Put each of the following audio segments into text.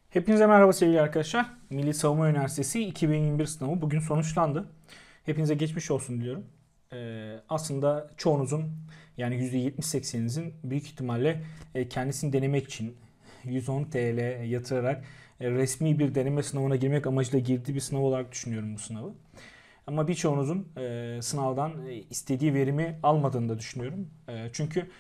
Hepinize merhaba sevgili arkadaşlar. Milli Savunma Üniversitesi 2021 sınavı bugün sonuçlandı. Hepinize geçmiş olsun diliyorum. Aslında çoğunuzun yani %70-80'inizin büyük ihtimalle kendisini denemek için 110 TL yatırarak resmi bir deneme sınavına girmek amacıyla girdiği bir sınav olarak düşünüyorum bu sınavı. Ama birçoğunuzun sınavdan istediği verimi almadığını da düşünüyorum. Çünkü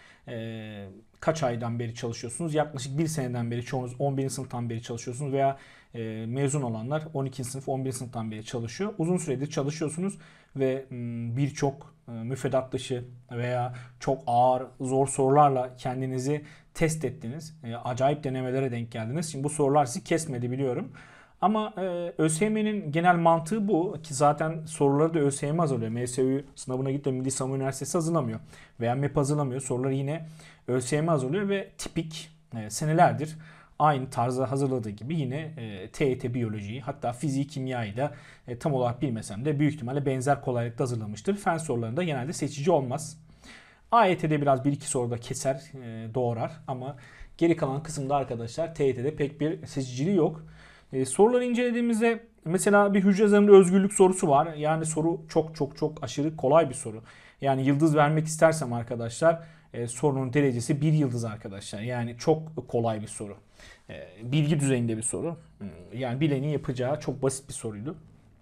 kaç aydan beri çalışıyorsunuz? Yaklaşık bir seneden beri çoğunuz 11. sınıftan beri çalışıyorsunuz veya mezun olanlar 12. sınıf 11. sınıftan beri çalışıyor. Uzun süredir çalışıyorsunuz ve birçok müfredat dışı veya çok ağır zor sorularla kendinizi test ettiniz. Acayip denemelere denk geldiniz. Şimdi bu sorular sizi kesmedi biliyorum. Ama ÖSYM'nin genel mantığı bu ki zaten soruları da ÖSYM hazırlıyor. MSÜ sınavına gidip de Milli Savunma Üniversitesi hazırlamıyor. Veya MEP hazırlamıyor. Soruları yine ÖSYM hazırlıyor ve tipik senelerdir aynı tarzda hazırladığı gibi yine TYT biyolojiyi hatta fiziği kimyayı da tam olarak bilmesem de büyük ihtimalle benzer kolaylıkta hazırlamıştır. Fen sorularında genelde seçici olmaz. AYT'de biraz bir iki soruda keser, doğrar ama geri kalan kısımda arkadaşlar TYT'de pek bir seçiciliği yok. Soruları incelediğimizde mesela bir hücre zarında özgürlük sorusu var. Yani soru çok aşırı kolay bir soru. Yani yıldız vermek istersem arkadaşlar sorunun derecesi bir yıldız arkadaşlar. Yani çok kolay bir soru. Bilgi düzeyinde bir soru. Yani bilenin yapacağı çok basit bir soruydu.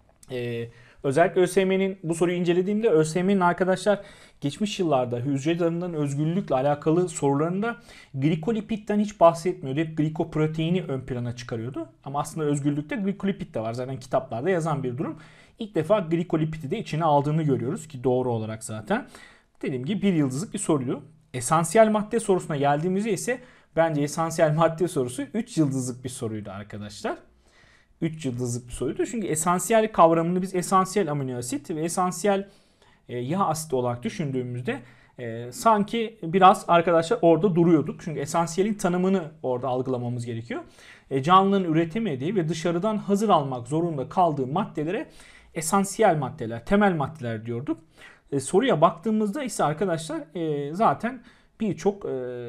Özellikle ÖSYM'nin bu soruyu incelediğimde ÖSYM'nin arkadaşlar geçmiş yıllarda hücre zarından özgürlükle alakalı sorularında glikolipitten hiç bahsetmiyordu. Hep glikoproteini ön plana çıkarıyordu. Ama aslında özgürlükte glikolipit de var. Zaten kitaplarda yazan bir durum. İlk defa glikolipidi de içine aldığını görüyoruz ki doğru olarak zaten. Dediğim gibi bir yıldızlık bir soruydu. Esansiyel madde sorusuna geldiğimizde ise bence esansiyel madde sorusu 3 yıldızlık bir soruydu arkadaşlar. 3 yıldızlık bir soruydu. Çünkü esansiyel kavramını biz esansiyel amino asit ve esansiyel yağ asit olarak düşündüğümüzde sanki biraz arkadaşlar orada duruyorduk. Çünkü esansiyelin tanımını orada algılamamız gerekiyor. Canlının üretemediği ve dışarıdan hazır almak zorunda kaldığı maddelere esansiyel maddeler, temel maddeler diyorduk. Soruya baktığımızda ise arkadaşlar zaten birçok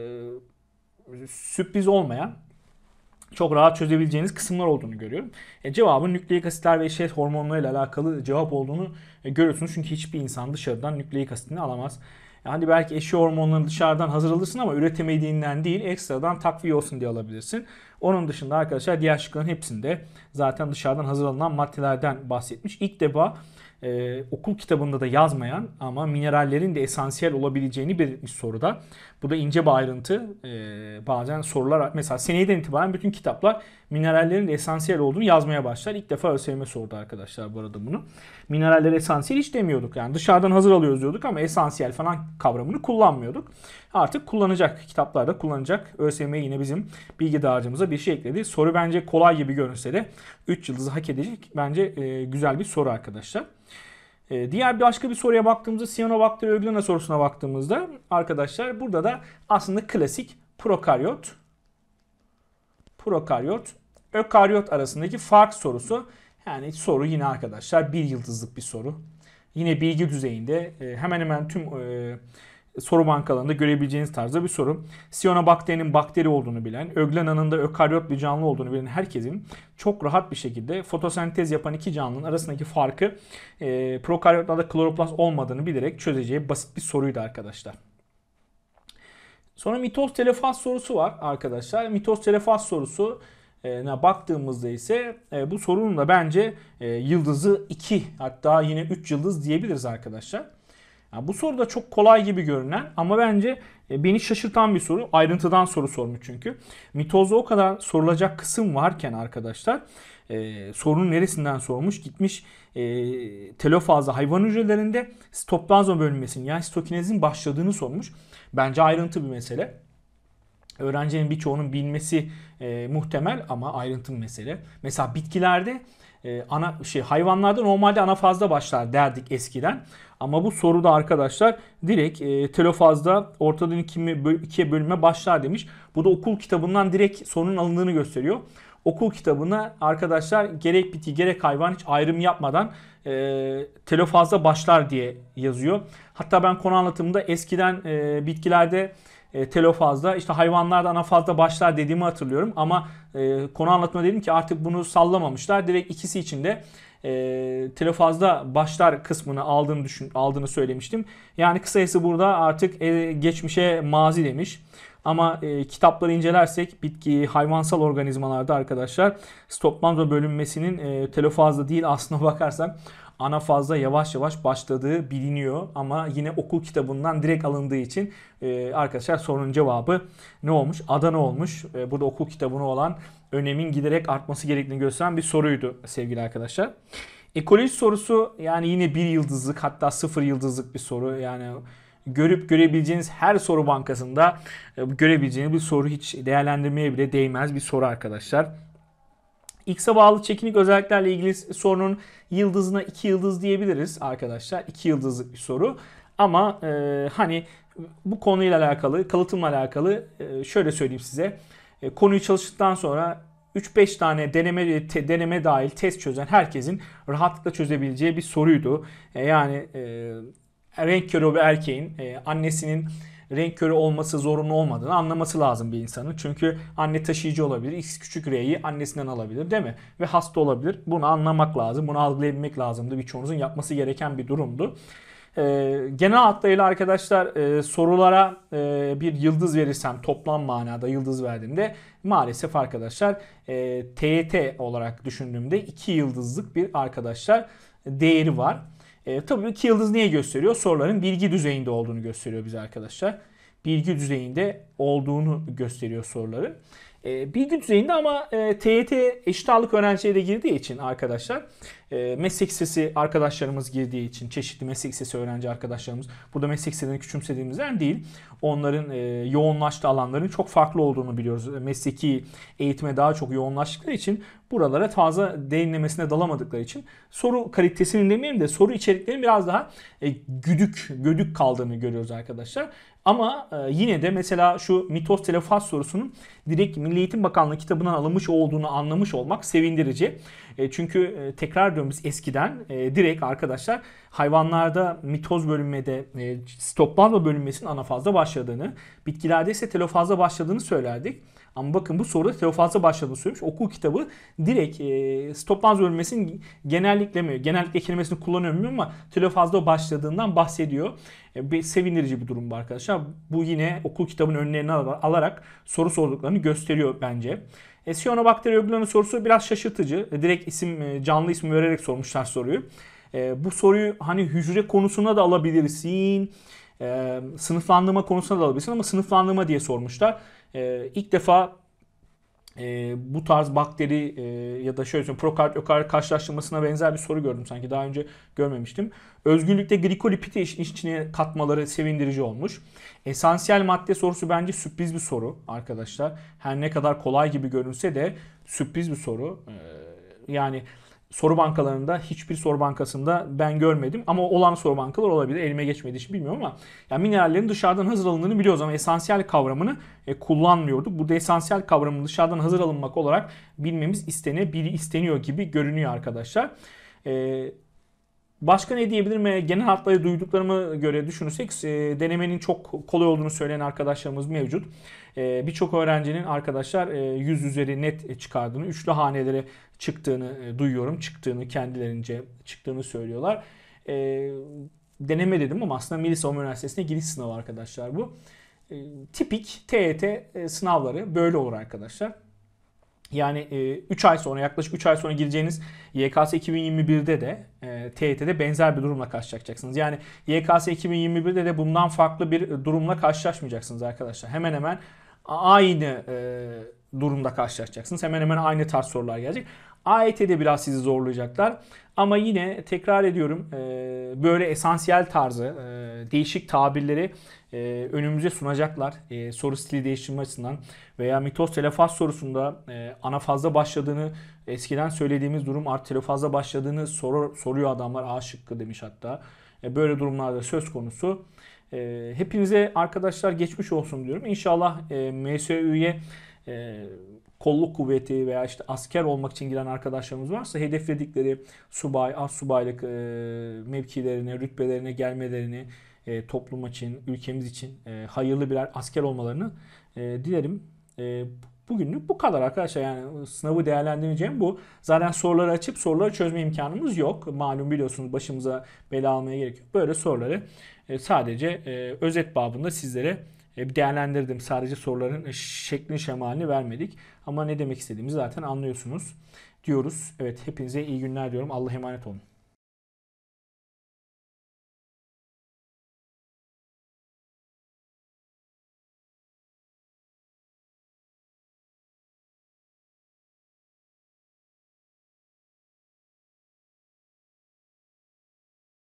sürpriz olmayan çok rahat çözebileceğiniz kısımlar olduğunu görüyorum. Cevabın nükleik asitler ve eşeyet hormonlarıyla alakalı cevap olduğunu görüyorsunuz. Çünkü hiçbir insan dışarıdan nükleik asitini alamaz. Yani belki eşey hormonlarını dışarıdan hazır alırsın ama üretemediğinden değil ekstradan takviye olsun diye alabilirsin. Onun dışında arkadaşlar diğer şıkların hepsinde zaten dışarıdan hazır alınan maddelerden bahsetmiş. İlk defa okul kitabında da yazmayan ama minerallerin de esansiyel olabileceğini belirtmiş soruda. Bu da ince bir ayrıntı. Bazen sorular mesela seneden itibaren bütün kitaplar minerallerin de esansiyel olduğunu yazmaya başlar. İlk defa ÖSYM sordu arkadaşlar bu arada bunu. Mineraller esansiyel hiç demiyorduk. Yani dışarıdan hazır alıyoruz diyorduk ama esansiyel falan kavramını kullanmıyorduk. Artık kullanacak. Kitaplarda kullanacak. ÖSYM yine bizim bilgi dağarcığımıza bir şey ekledi. Soru bence kolay gibi görünse de 3 yıldızı hak edecek. Bence güzel bir soru arkadaşlar. Diğer başka bir soruya baktığımızda Cyanobacter öglena sorusuna baktığımızda arkadaşlar burada da aslında klasik prokaryot, ökaryot arasındaki fark sorusu. Yani soru yine arkadaşlar bir yıldızlık bir soru. Yine bilgi düzeyinde hemen hemen tüm soru bankalarında görebileceğiniz tarzda bir soru. Cyanobakterinin bakteri olduğunu bilen, öglenanın da ökaryot bir canlı olduğunu bilen herkesin çok rahat bir şekilde fotosentez yapan iki canlının arasındaki farkı prokaryotlarda kloroplast olmadığını bilerek çözeceği basit bir soruydu arkadaşlar. Sonra mitoz telefaz sorusu var arkadaşlar. Mitoz telefaz sorusu baktığımızda ise bu sorunun da bence yıldızı 2 hatta yine 3 yıldız diyebiliriz arkadaşlar. Yani bu soru da çok kolay gibi görünen ama bence beni şaşırtan bir soru. Ayrıntıdan soru sormuş çünkü. Mitozda o kadar sorulacak kısım varken arkadaşlar sorunun neresinden sormuş? Gitmiş telofazda hayvan hücrelerinde sitoplazma bölünmesinin yani sitokinezin başladığını sormuş. Bence ayrıntı bir mesele. Öğrencinin birçoğunun bilmesi muhtemel ama ayrıntı bir mesele. Mesela bitkilerde hayvanlarda normalde anafazda başlar derdik eskiden. Ama bu soruda arkadaşlar direkt telofazda ortadan ikiye bölünme başlar demiş. Bu da okul kitabından direkt sorunun alındığını gösteriyor. Okul kitabına arkadaşlar gerek bitki gerek hayvan hiç ayrım yapmadan telofazda başlar diye yazıyor. Hatta ben konu anlatımında eskiden bitkilerde telofazda işte hayvanlarda anafazda başlar dediğimi hatırlıyorum ama konu anlatma dedim ki artık bunu sallamamışlar. Direkt ikisi için de telofazda başlar kısmını aldığını söylemiştim. Yani kısacası burada artık geçmişe mazi demiş. Ama kitapları incelersek bitki, hayvansal organizmalarda arkadaşlar stoplanma bölünmesinin telofazda değil aslına bakarsak anafazda yavaş yavaş başladığı biliniyor. Ama yine okul kitabından direkt alındığı için arkadaşlar sorunun cevabı ne olmuş? Adana olmuş. Burada okul kitabına olan önemin giderek artması gerektiğini gösteren bir soruydu sevgili arkadaşlar. Ekoloji sorusu yani yine bir yıldızlık hatta 0 yıldızlık bir soru. Yani görüp görebileceğiniz her soru bankasında görebileceğiniz bir soru, hiç değerlendirmeye bile değmez bir soru arkadaşlar. X'e bağlı çekinik özelliklerle ilgili sorunun yıldızına 2 yıldız diyebiliriz arkadaşlar. 2 yıldızlık bir soru. Ama hani bu konuyla alakalı, kalıtımla alakalı şöyle söyleyeyim size. Konuyu çalıştıktan sonra 3-5 tane deneme dahil test çözen herkesin rahatlıkla çözebileceği bir soruydu. Yani renk körü bir erkeğin annesinin renk körü olması zorunlu olmadığını anlaması lazım bir insanın. Çünkü anne taşıyıcı olabilir. X küçük R'yi annesinden alabilir değil mi? Ve hasta olabilir. Bunu anlamak lazım. Bunu algılayabilmek lazımdı. Birçoğunuzun yapması gereken bir durumdu. Genel hatlarıyla arkadaşlar sorulara bir yıldız verirsem toplam manada yıldız verdiğimde maalesef arkadaşlar TYT olarak düşündüğümde 2 yıldızlık bir arkadaşlar değeri var. Tabii 2 yıldız niye gösteriyor? Soruların bilgi düzeyinde olduğunu gösteriyor bize arkadaşlar. Bilgi düzeyinde olduğunu gösteriyor soruların. Bilgi düzeyinde ama TYT eşit ağırlık öğrencileri de girdiği için arkadaşlar meslek lisesi arkadaşlarımız girdiği için çeşitli meslek lisesi öğrenci arkadaşlarımız burada meslek liselerini küçümsediğimizden değil. Onların yoğunlaştığı alanların çok farklı olduğunu biliyoruz. Mesleki eğitime daha çok yoğunlaştıkları için buralara fazla derinlemesine dalamadıkları için soru kalitesinin demeyelim de soru içeriklerinin biraz daha gödük kaldığını görüyoruz arkadaşlar. Ama yine de mesela şu mitoz telofaz sorusunun direkt Milli Eğitim Bakanlığı kitabından alınmış olduğunu anlamış olmak sevindirici. Çünkü tekrar diyorum biz eskiden direkt arkadaşlar hayvanlarda mitoz bölünmede sitoplazma bölünmesinin anafazda başladığını, bitkilerde ise telofazda başladığını söylerdik. Ama bakın bu soruda telofazda başladığını söylemiş. Okul kitabı direkt sitoplazma bölünmesinin genellikle kelimesini kullanıyorum ama telofazda başladığından bahsediyor. Bir sevindirici bir durum bu arkadaşlar. Bu yine okul kitabının önlerine alarak soru sorduklarını gösteriyor bence. Siyanobakteri ögülönü sorusu biraz şaşırtıcı. Direkt canlı isim vererek sormuşlar soruyu. Bu soruyu hani hücre konusuna da alabilirsin. Sınıflandırma konusuna da alabilirsin ama sınıflandırma diye sormuşlar. İlk defa bu tarz bakteri ya da şöyle söyleyeyim prokaryot ökaryot karşılaştırmasına benzer bir soru gördüm sanki daha önce görmemiştim. Özgürlükte glikolipidi içine katmaları sevindirici olmuş. Esansiyel madde sorusu bence sürpriz bir soru arkadaşlar. Her ne kadar kolay gibi görünse de sürpriz bir soru. Yani soru bankalarında hiçbir soru bankasında ben görmedim ama olan soru bankalar olabilir. Elime geçmediği için bilmiyorum ama yani minerallerin dışarıdan hazır alındığını biliyoruz ama esansiyel kavramını kullanmıyorduk. Burada esansiyel kavramın dışarıdan hazır alınmak olarak bilmemiz isteniyor gibi görünüyor arkadaşlar. Başka ne diyebilirim? Genel hatları duyduklarımı göre düşünürsek denemenin çok kolay olduğunu söyleyen arkadaşlarımız mevcut. Birçok öğrencinin arkadaşlar 100 üzeri net çıkardığını, üçlü hanelere çıktığını duyuyorum. Kendilerince çıktığını söylüyorlar. Deneme dedim ama aslında Milli Savunma Üniversitesi'ne giriş sınavı arkadaşlar bu. Tipik TYT sınavları böyle olur arkadaşlar. Yani 3 ay sonra yaklaşık 3 ay sonra gireceğiniz YKS 2021'de de TYT'de benzer bir durumla karşılaşacaksınız. Yani YKS 2021'de de bundan farklı bir durumla karşılaşmayacaksınız arkadaşlar. Hemen hemen aynı durumda karşılaşacaksınız. Hemen hemen aynı tarz sorular gelecek. AYT'de biraz sizi zorlayacaklar. Ama yine tekrar ediyorum böyle esansiyel tarzı değişik tabirleri önümüze sunacaklar. Soru stili değiştirme açısından veya mitoz telofaz sorusunda anafazda başladığını eskiden söylediğimiz durum artı telofazda başladığını soruyor adamlar. A şıkkı demiş hatta. Böyle durumlarda söz konusu. Hepinize arkadaşlar geçmiş olsun diyorum. İnşallah MSÜ'ye kolluk kuvveti veya işte asker olmak için giren arkadaşlarımız varsa hedefledikleri subay, astsubaylık mevkilerine, rütbelerine gelmelerini toplum için, ülkemiz için hayırlı birer asker olmalarını dilerim. Bugünlük bu kadar arkadaşlar. Yani sınavı değerlendireceğim bu. Zaten soruları açıp soruları çözme imkanımız yok. Malum biliyorsunuz, başımıza bela almaya gerek yok. Böyle soruları sadece özet babında sizlere bir değerlendirdim. Sadece soruların şeklini şemalini vermedik. Ama ne demek istediğimizi zaten anlıyorsunuz diyoruz. Evet, hepinize iyi günler diyorum. Allah'a emanet olun.